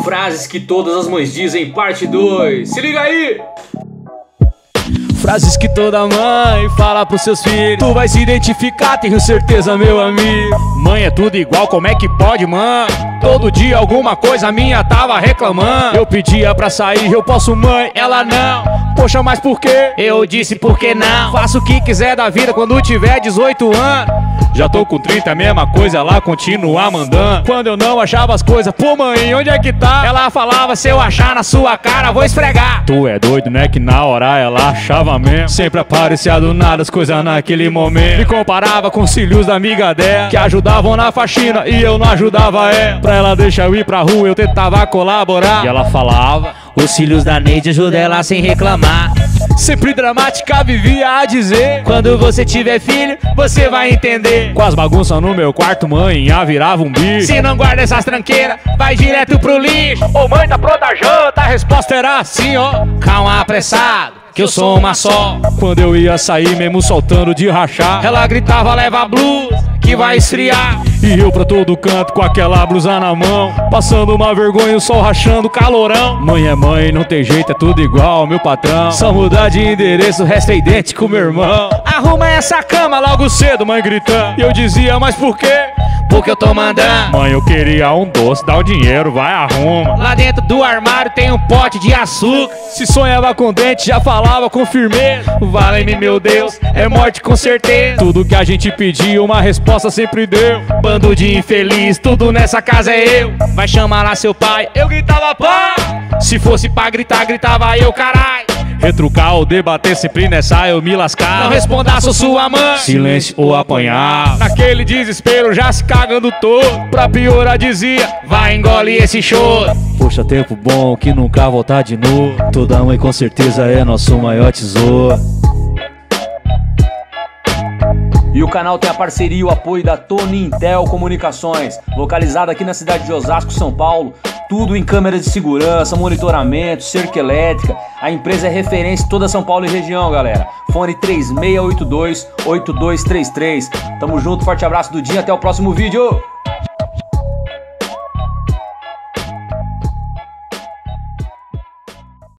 Frases que todas as mães dizem, parte 2. Se liga aí! Frases que toda mãe fala pros seus filhos. Tu vai se identificar, tenho certeza, meu amigo. Mãe é tudo igual, como é que pode, mãe? Todo dia alguma coisa minha tava reclamando. Eu pedia pra sair, eu posso, mãe, ela não. Poxa, mas por quê? Eu disse por que não. Faço o que quiser da vida quando tiver 18 anos. Já tô com 30, a mesma coisa, ela continua mandando. Quando eu não achava as coisas, pô mãe, onde é que tá? Ela falava, se eu achar na sua cara, vou esfregar. Tu é doido, né, que na hora ela achava mesmo. Sempre aparecia do nada as coisas naquele momento. Me comparava com os filhos da amiga dela, que ajudavam na faxina e eu não ajudava ela. Pra ela deixar eu ir pra rua, eu tentava colaborar. E ela falava, os filhos da Neide ajudam ela sem reclamar. Sempre dramática, vivia a dizer, quando você tiver filho, você vai entender. Com as bagunças no meu quarto, mãe, a virava um bicho. Se não guarda essas tranqueiras, vai direto pro lixo. Ô mãe, tá pronta a janta? A resposta era assim, ó. Calma, apressado, que eu sou uma só. Quando eu ia sair, mesmo soltando de rachar, ela gritava, leva a blusa, que vai esfriar. E eu pra todo canto com aquela blusa na mão, passando uma vergonha, o sol rachando, calorão. Mãe é mãe, não tem jeito, é tudo igual, meu patrão. Só mudar de endereço, o resto é idêntico, meu irmão. Arruma essa cama logo cedo, mãe gritando. E eu dizia, mas por quê? Porque eu tô mandando. Mãe, eu queria um doce, dá o dinheiro, vai, arruma. Lá dentro do armário tem um pote de açúcar. Se sonhava com dente, já falava com firmeza. Vale-me, meu Deus, é morte com certeza. Tudo que a gente pediu, uma resposta sempre deu. Bando de infeliz, tudo nessa casa é eu. Vai chamar lá seu pai, eu gritava pai. Se fosse pra gritar, gritava eu, carai. Retrucar ou debater, sempre nessa eu me lascar. Não responda, sou sua mãe. Silêncio ou apanhar. Naquele desespero, já se cagando todo. Pra piorar dizia, vai engole esse choro. Poxa, tempo bom que nunca voltar de novo. Toda mãe com certeza é nosso maior tesouro. E o canal tem a parceria e o apoio da Tony Intel Comunicações, localizada aqui na cidade de Osasco, São Paulo. Tudo em câmeras de segurança, monitoramento, cerca elétrica. A empresa é referência em toda São Paulo e região, galera. Fone 3682-8233. Tamo junto, forte abraço do dia, até o próximo vídeo.